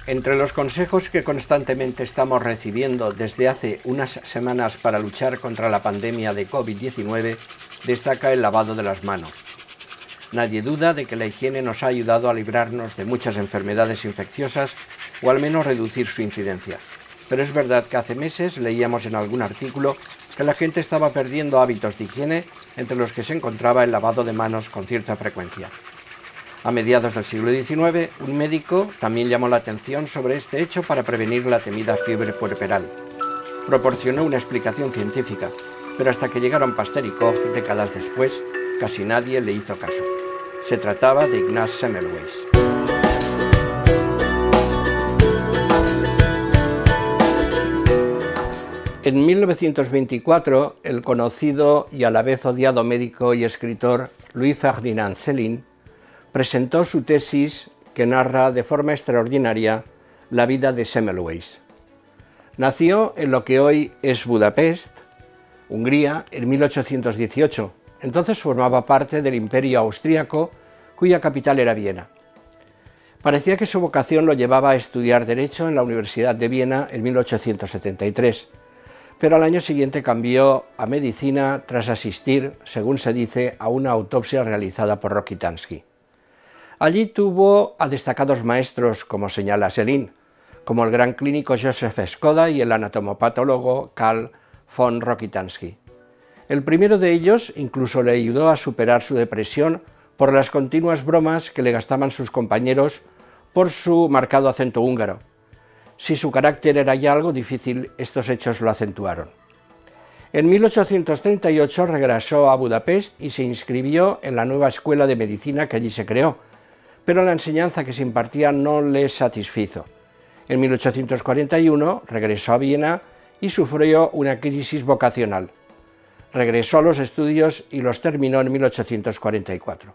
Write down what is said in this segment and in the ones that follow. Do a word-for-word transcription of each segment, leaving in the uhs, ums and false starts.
Entre los consejos que constantemente estamos recibiendo desde hace unas semanas para luchar contra la pandemia de COVID diecinueve, destaca el lavado de las manos. Nadie duda de que la higiene nos ha ayudado a librarnos de muchas enfermedades infecciosas o al menos reducir su incidencia. Pero es verdad que hace meses leíamos en algún artículo que la gente estaba perdiendo hábitos de higiene, entre los que se encontraba el lavado de manos con cierta frecuencia. A mediados del siglo diecinueve, un médico también llamó la atención sobre este hecho para prevenir la temida fiebre puerperal. Proporcionó una explicación científica, pero hasta que llegaron Pasteur y Koch décadas después, casi nadie le hizo caso. Se trataba de Ignaz Semmelweis. En mil novecientos veinticuatro, el conocido y a la vez odiado médico y escritor Louis Ferdinand Céline presentó su tesis que narra de forma extraordinaria la vida de Semmelweis. Nació en lo que hoy es Budapest, Hungría, en mil ochocientos dieciocho. Entonces formaba parte del Imperio Austríaco, cuya capital era Viena. Parecía que su vocación lo llevaba a estudiar Derecho en la Universidad de Viena en mil ochocientos setenta y tres, pero al año siguiente cambió a Medicina tras asistir, según se dice, a una autopsia realizada por Rokitansky. Allí tuvo a destacados maestros, como señala Céline, como el gran clínico Joseph Skoda y el anatomopatólogo Karl von Rokitansky. El primero de ellos incluso le ayudó a superar su depresión por las continuas bromas que le gastaban sus compañeros por su marcado acento húngaro. Si su carácter era ya algo difícil, estos hechos lo acentuaron. En mil ochocientos treinta y ocho regresó a Budapest y se inscribió en la nueva escuela de medicina que allí se creó, pero la enseñanza que se impartía no le satisfizo. En mil ochocientos cuarenta y uno regresó a Viena y sufrió una crisis vocacional. Regresó a los estudios y los terminó en mil ochocientos cuarenta y cuatro.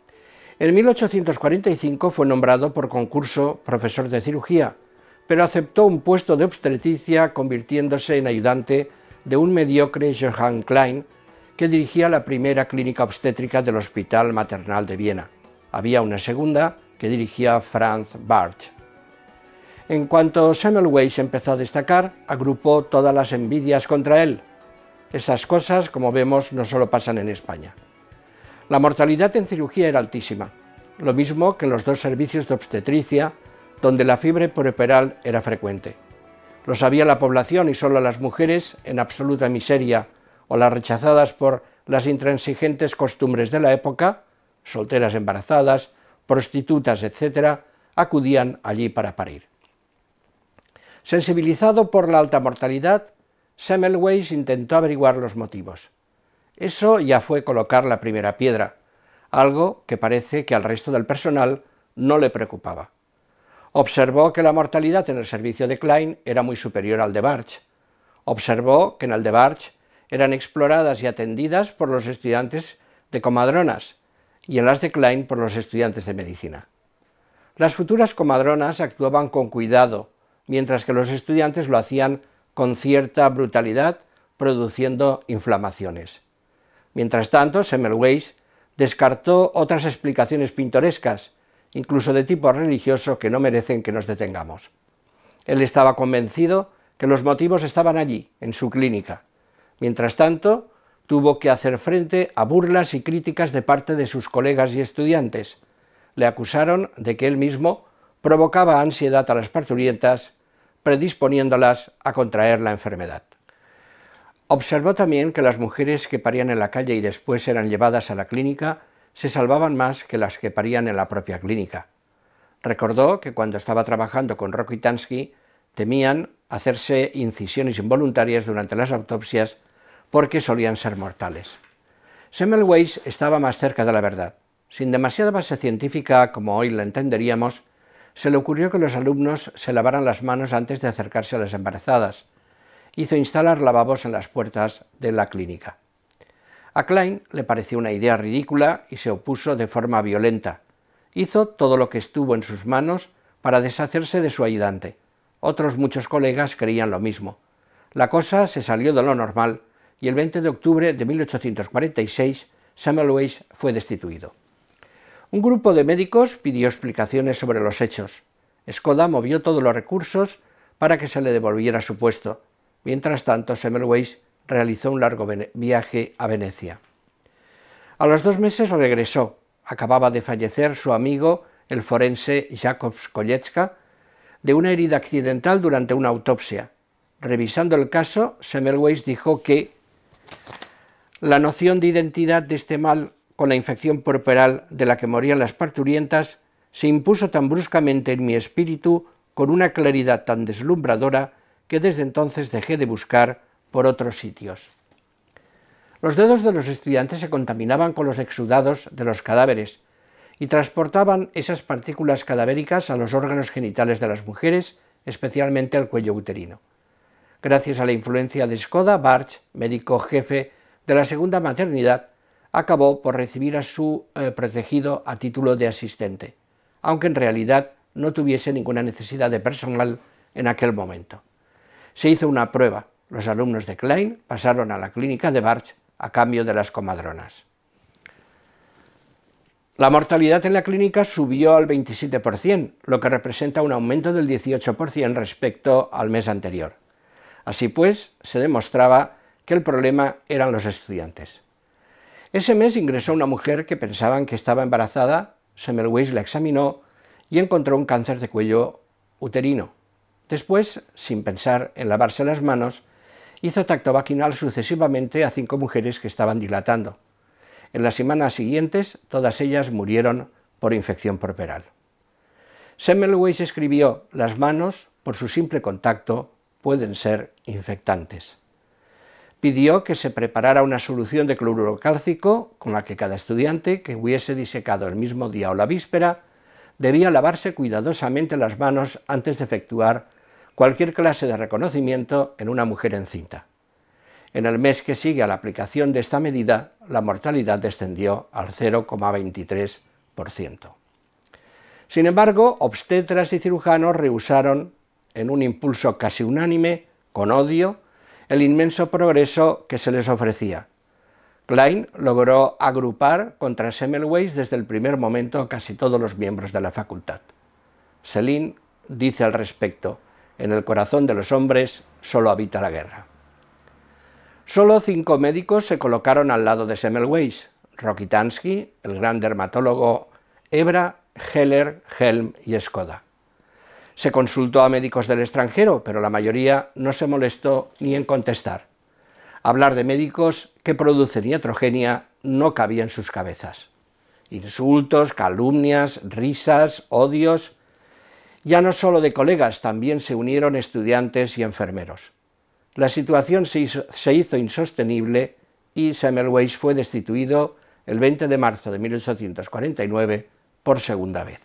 En mil ochocientos cuarenta y cinco fue nombrado por concurso profesor de cirugía, pero aceptó un puesto de obstetricia convirtiéndose en ayudante de un mediocre Johann Klein, que dirigía la primera clínica obstétrica del Hospital Maternal de Viena. Había una segunda que dirigía Franz Barth. En cuanto Semmelweis empezó a destacar, agrupó todas las envidias contra él. Esas cosas, como vemos, no solo pasan en España. La mortalidad en cirugía era altísima, lo mismo que en los dos servicios de obstetricia, donde la fiebre puerperal era frecuente. Lo sabía la población y solo las mujeres, en absoluta miseria o las rechazadas por las intransigentes costumbres de la época, solteras embarazadas, prostitutas, etcétera, acudían allí para parir. Sensibilizado por la alta mortalidad, Semmelweis intentó averiguar los motivos. Eso ya fue colocar la primera piedra, algo que parece que al resto del personal no le preocupaba. Observó que la mortalidad en el servicio de Klein era muy superior al de Barth. Observó que en el de Barth eran exploradas y atendidas por los estudiantes de comadronas y en las de Klein por los estudiantes de medicina. Las futuras comadronas actuaban con cuidado, mientras que los estudiantes lo hacían con cierta brutalidad, produciendo inflamaciones. Mientras tanto, Semmelweis descartó otras explicaciones pintorescas, incluso de tipo religioso, que no merecen que nos detengamos. Él estaba convencido que los motivos estaban allí, en su clínica. Mientras tanto, tuvo que hacer frente a burlas y críticas de parte de sus colegas y estudiantes. Le acusaron de que él mismo provocaba ansiedad a las parturientas, predisponiéndolas a contraer la enfermedad. Observó también que las mujeres que parían en la calle y después eran llevadas a la clínica se salvaban más que las que parían en la propia clínica. Recordó que cuando estaba trabajando con Rokitansky temían hacerse incisiones involuntarias durante las autopsias porque solían ser mortales. Semmelweis estaba más cerca de la verdad. Sin demasiada base científica, como hoy la entenderíamos, se le ocurrió que los alumnos se lavaran las manos antes de acercarse a las embarazadas. Hizo instalar lavabos en las puertas de la clínica. A Klein le pareció una idea ridícula y se opuso de forma violenta. Hizo todo lo que estuvo en sus manos para deshacerse de su ayudante. Otros muchos colegas creían lo mismo. La cosa se salió de lo normal y el veinte de octubre de mil ochocientos cuarenta y seis Semmelweis fue destituido. Un grupo de médicos pidió explicaciones sobre los hechos. Škoda movió todos los recursos para que se le devolviera su puesto. Mientras tanto, Semmelweis realizó un largo viaje a Venecia. A los dos meses regresó. Acababa de fallecer su amigo, el forense Jakub Kolecka, de una herida accidental durante una autopsia. Revisando el caso, Semmelweis dijo que la noción de identidad de este mal con la infección puerperal de la que morían las parturientas se impuso tan bruscamente en mi espíritu con una claridad tan deslumbradora que desde entonces dejé de buscar por otros sitios. Los dedos de los estudiantes se contaminaban con los exudados de los cadáveres y transportaban esas partículas cadavéricas a los órganos genitales de las mujeres, especialmente al cuello uterino. Gracias a la influencia de Škoda, Bartsch, médico jefe de la segunda maternidad, acabó por recibir a su eh, protegido a título de asistente, aunque en realidad no tuviese ninguna necesidad de personal en aquel momento. Se hizo una prueba. Los alumnos de Klein pasaron a la clínica de Bartsch a cambio de las comadronas. La mortalidad en la clínica subió al veintisiete por ciento, lo que representa un aumento del dieciocho por ciento respecto al mes anterior. Así pues, se demostraba que el problema eran los estudiantes. Ese mes ingresó una mujer que pensaban que estaba embarazada. Semmelweis la examinó y encontró un cáncer de cuello uterino. Después, sin pensar en lavarse las manos, hizo tacto vaginal sucesivamente a cinco mujeres que estaban dilatando. En las semanas siguientes, todas ellas murieron por infección puerperal. Semmelweis escribió: las manos, por su simple contacto, pueden ser infectantes. Pidió que se preparara una solución de cloruro cálcico con la que cada estudiante que hubiese disecado el mismo día o la víspera debía lavarse cuidadosamente las manos antes de efectuar cualquier clase de reconocimiento en una mujer encinta. En el mes que sigue a la aplicación de esta medida, la mortalidad descendió al cero coma veintitrés por ciento. Sin embargo, obstetras y cirujanos rehusaron, en un impulso casi unánime, con odio, el inmenso progreso que se les ofrecía. Klein logró agrupar contra Semmelweis desde el primer momento a casi todos los miembros de la facultad. Selin dice al respecto: en el corazón de los hombres solo habita la guerra. Solo cinco médicos se colocaron al lado de Semmelweis: Rokitansky, el gran dermatólogo, Ebra, Heller, Helm y Škoda. Se consultó a médicos del extranjero, pero la mayoría no se molestó ni en contestar. Hablar de médicos que producen iatrogenia no cabía en sus cabezas. Insultos, calumnias, risas, odios. Ya no solo de colegas, también se unieron estudiantes y enfermeros. La situación se hizo, se hizo insostenible y Semmelweis fue destituido el veinte de marzo de mil ochocientos cuarenta y nueve por segunda vez.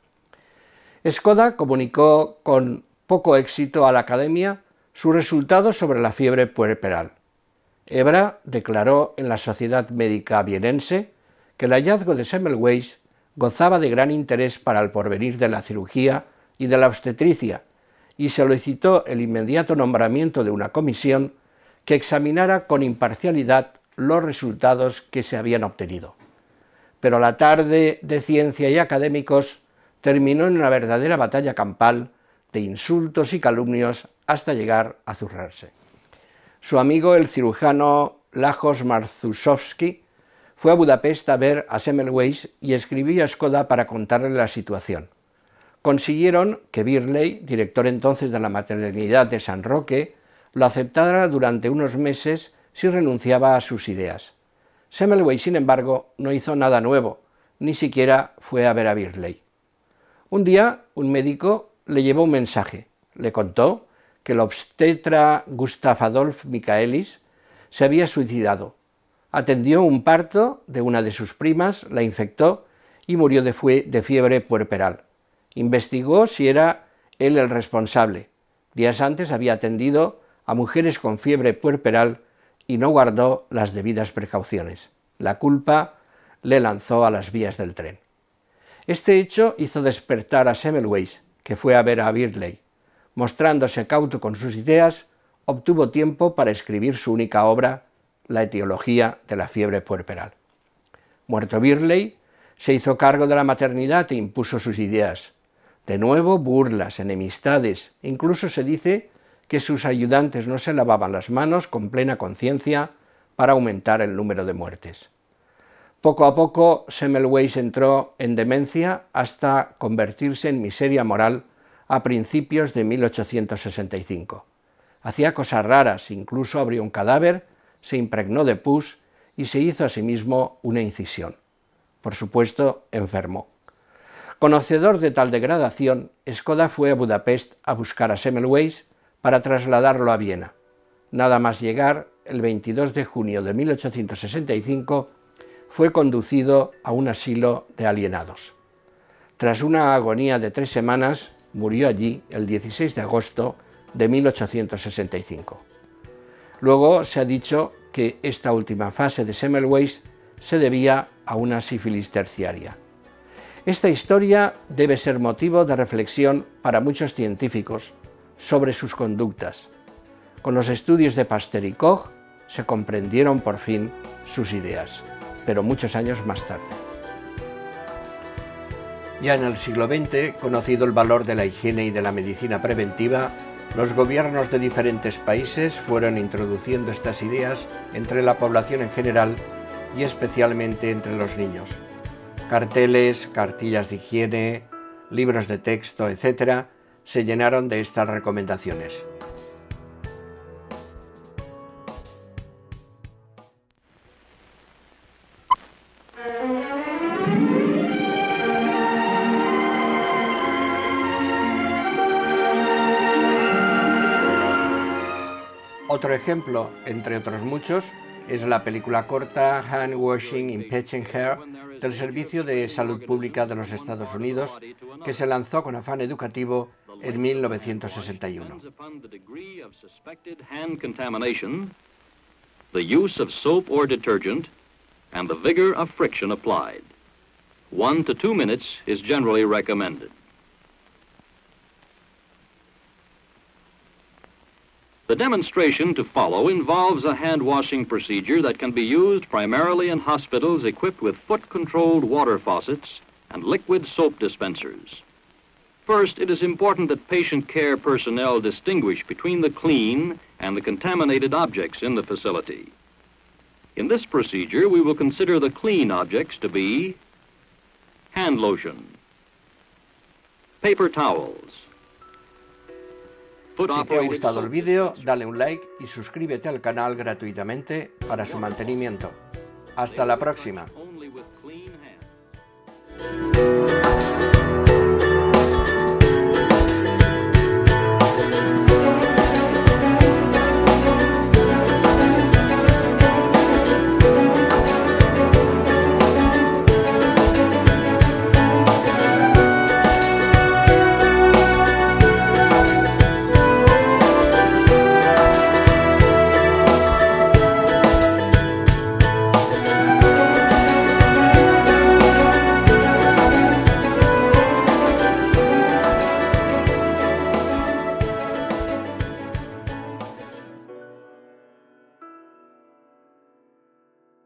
Škoda comunicó con poco éxito a la academia sus resultados sobre la fiebre puerperal. Ebra declaró en la Sociedad Médica Vienense que el hallazgo de Semmelweis gozaba de gran interés para el porvenir de la cirugía y de la obstetricia, y solicitó el inmediato nombramiento de una comisión que examinara con imparcialidad los resultados que se habían obtenido. Pero la tarde de ciencia y académicos terminó en una verdadera batalla campal de insultos y calumnios hasta llegar a zurrarse. Su amigo, el cirujano Lajos Marzuszowski, fue a Budapest a ver a Semmelweis y escribió a Škoda para contarle la situación. Consiguieron que Birley, director entonces de la maternidad de San Roque, lo aceptara durante unos meses si renunciaba a sus ideas. Semmelweis, sin embargo, no hizo nada nuevo, ni siquiera fue a ver a Birley. Un día, un médico le llevó un mensaje. Le contó que el obstetra Gustav Adolf Michaelis se había suicidado. Atendió un parto de una de sus primas, la infectó y murió de, fue, de fiebre puerperal. Investigó si era él el responsable. Días antes había atendido a mujeres con fiebre puerperal y no guardó las debidas precauciones. La culpa le lanzó a las vías del tren. Este hecho hizo despertar a Semmelweis, que fue a ver a Birley. Mostrándose cauto con sus ideas, obtuvo tiempo para escribir su única obra, La etiología de la fiebre puerperal. Muerto Birley, se hizo cargo de la maternidad e impuso sus ideas. De nuevo, burlas, enemistades, incluso se dice que sus ayudantes no se lavaban las manos con plena conciencia para aumentar el número de muertes. Poco a poco, Semmelweis entró en demencia hasta convertirse en miseria moral a principios de mil ochocientos sesenta y cinco. Hacía cosas raras, incluso abrió un cadáver, se impregnó de pus y se hizo a sí mismo una incisión. Por supuesto, enfermó. Conocedor de tal degradación, Škoda fue a Budapest a buscar a Semmelweis para trasladarlo a Viena. Nada más llegar, el veintidós de junio de mil ochocientos sesenta y cinco, fue conducido a un asilo de alienados. Tras una agonía de tres semanas, murió allí el dieciséis de agosto de mil ochocientos sesenta y cinco. Luego se ha dicho que esta última fase de Semmelweis se debía a una sífilis terciaria. Esta historia debe ser motivo de reflexión para muchos científicos sobre sus conductas. Con los estudios de Pasteur y Koch se comprendieron por fin sus ideas, pero muchos años más tarde. Ya en el siglo veinte, conocido el valor de la higiene y de la medicina preventiva, los gobiernos de diferentes países fueron introduciendo estas ideas entre la población en general y especialmente entre los niños. Carteles, cartillas de higiene, libros de texto, etcétera, se llenaron de estas recomendaciones. Otro ejemplo, entre otros muchos, es la película corta Hand Washing in Pechen-Hair del Servicio de Salud Pública de los Estados Unidos, que se lanzó con afán educativo en mil novecientos sesenta y uno. The use of soap or detergent and the vigor of friction applied. One to two minutes is generally recommended. The demonstration to follow involves a hand-washing procedure that can be used primarily in hospitals equipped with foot-controlled water faucets and liquid soap dispensers. First, it is important that patient care personnel distinguish between the clean and the contaminated objects in the facility. In this procedure, we will consider the clean objects to be hand lotion, paper towels. Si te ha gustado el vídeo, dale un like y suscríbete al canal gratuitamente para su mantenimiento. Hasta la próxima.